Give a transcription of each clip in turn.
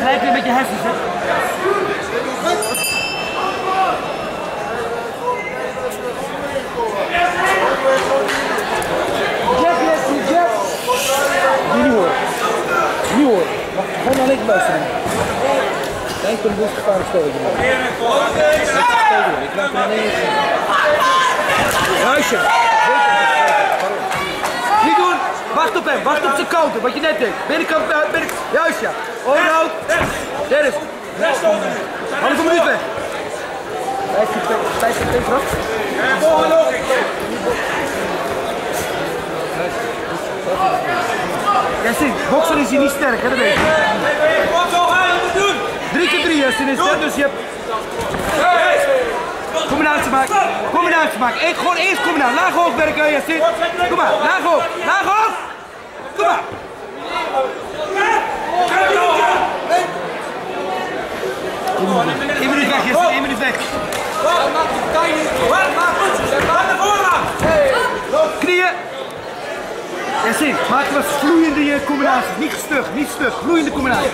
gelijk weer met je hersens, hè. Niet hoor. Niet hoor. Gewoon naar links luisteren. Kijk, een boel gevaarlijk spelletje. Ik laat hem ineens. Huisje. Niet doen. Wacht op hem. Wacht op zijn counter. Wat je net deed. Binnenkant. Juist ja. Overhoud. Dennis. Halve minuut weg. 15 meter af. Yasin, boksen is hier niet sterk, hè, dat weet je. 3x3, Yasin is sterk, dus je hebt... Combinatie maken, combinatie maken. Gewoon eerst combinatie. Laag hoog werken, Yasin. Kom maar, laag hoog, laag hoog. Kom maar. 1 minuut weg, Yasin, 1 minuut weg. Knieën. Yasin, maak wat vloeiende combinaties. Niet stug, niet stug. Vloeiende combinaties.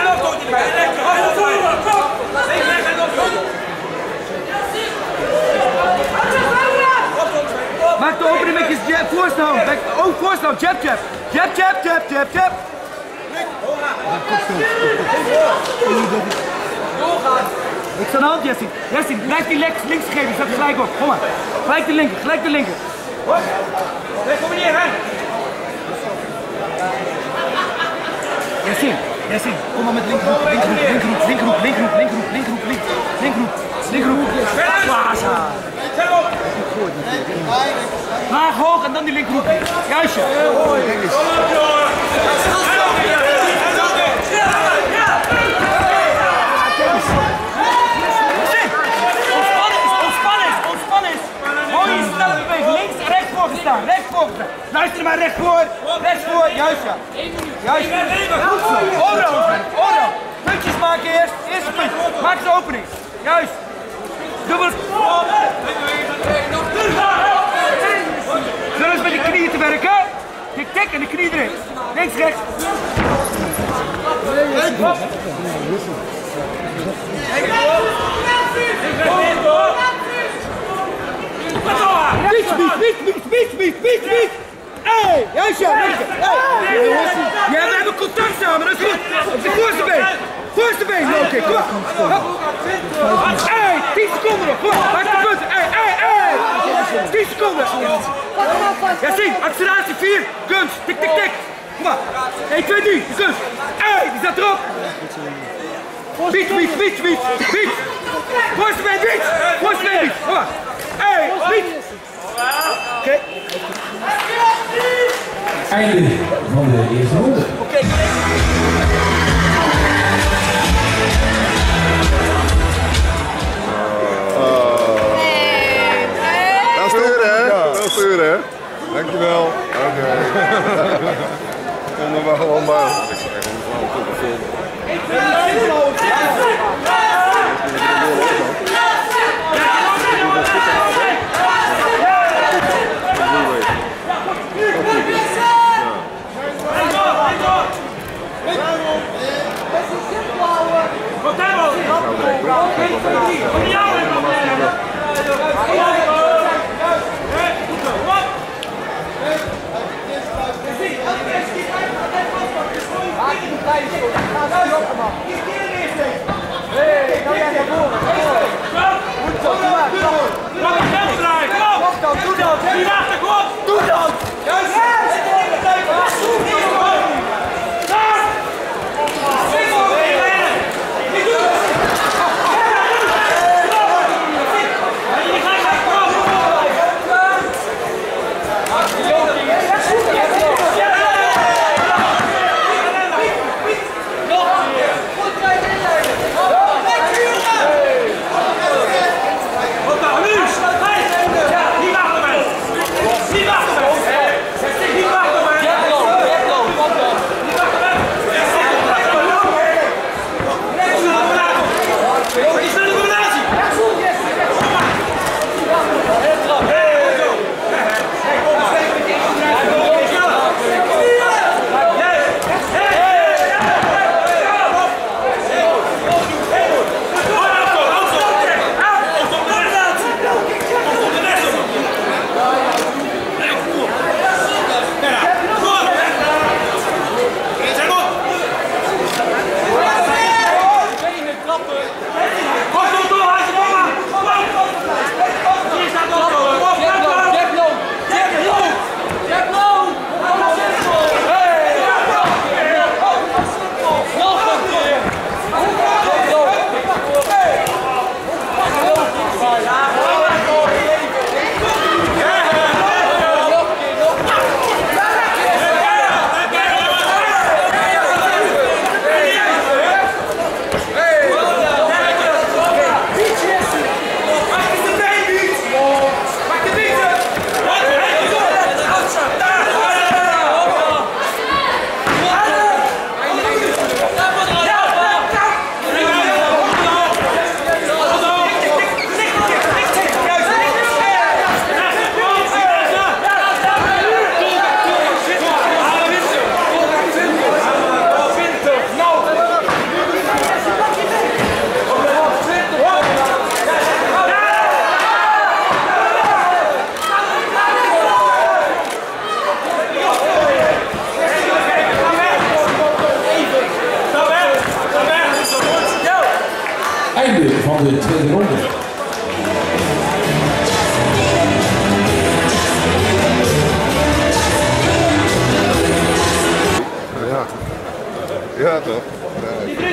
Maak de opening met je voorste hand. Oh, voorste hand. Jab, jab. Jab, jab, jab, jab, jab. Niks aan de hand, Yasin. Yasin, blijf die links geven. Zet er gelijk op. Kom maar. Gelijk de linker, gelijk de linker. Kom maar neer, hè. Yasin, kom maar met linkerhoek. Laag hoog en dan die linkerhoek. Juistje. Recht voor. Luister maar, recht voor. Juist ja. Juist. Goed zo. Oro. Puntjes maken eerst. Eerste puntje. Maak de opening. Juist. Dubbel. Zullen eens met de knieën te werken. Tik en de knie erin. Links, rechts. Biet. Hey, juist ja, ja, we hebben contact samen, dat is goed. Op de voorste been, oké, kom op. Hey, 10 seconden nog, kom, maak de punten. Hey. 10 seconden. Yasin, acceleratie 4, kunst, tik. Kom maar. 1, 2, 3, kunst. Hey, die staat erop. Biet. Voorste been, kom maar. Hey, biet. Oké. Einde van de eerste ronde. Oké. Wel sturen, hè? Dankjewel. Oké. Kom er maar gewoon bij. Ik zou echt gewoon goed filmen. Einde van de tweede ronde. Ja. Ja toch? Ja, ik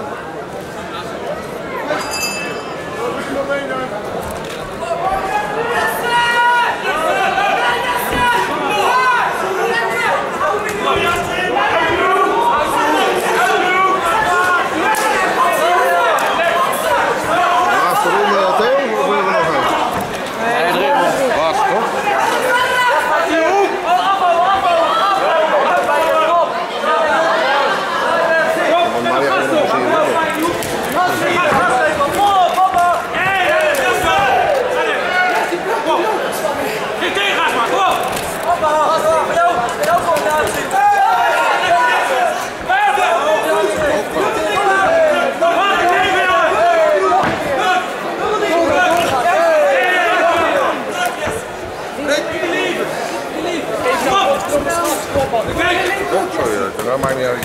dat maakt niet uit.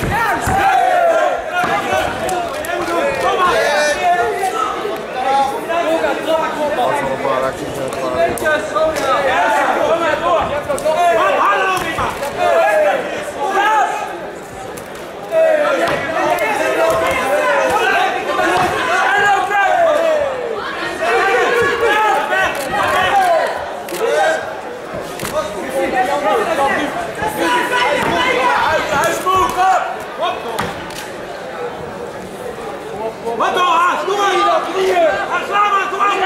Wat dan, Haas? Doe maar! Haas, sla maar! Kom maar!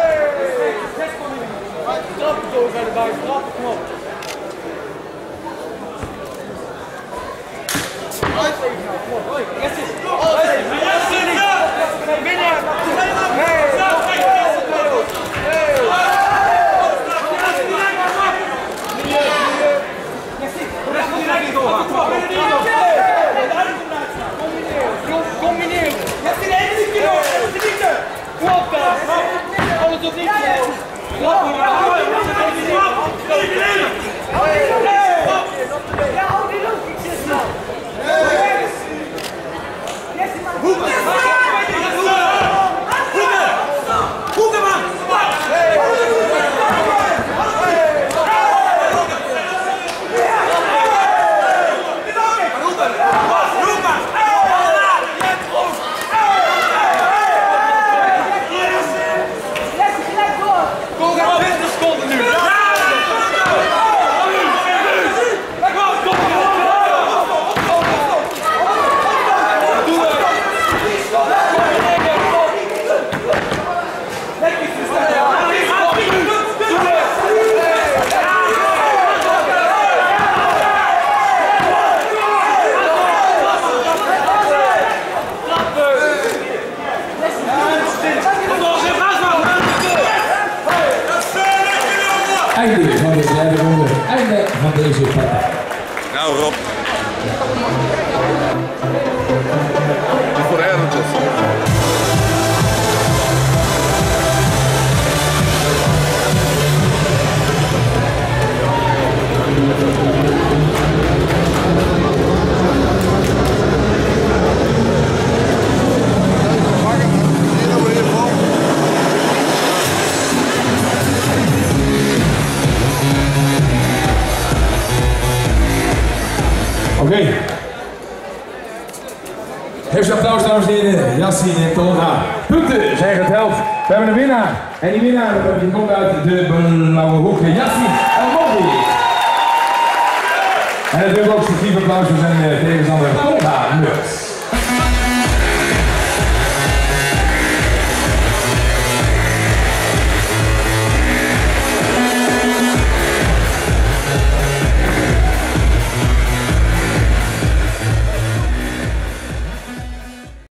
Trappen zo bij de buik, trappen, kom op. Combineer! Je hebt geen ene liefje nodig! Kom op dan! Alles of niets! Klap maar! Ja, hou die lucht! Ik zit nou! Hoeken man! Einde van de derde ronde. Einde van deze partij. Nou Rob. Voor de Erwentjes. Oké. Geef ze applaus, dames en heren. Yassine en Tolga. Punten zijn geteld. We hebben een winnaar. En die winnaar die komt uit de blauwe hoek, Yassin El-Modi. En natuurlijk ook sportief applaus voor zijn tegenstander, Honda Mux.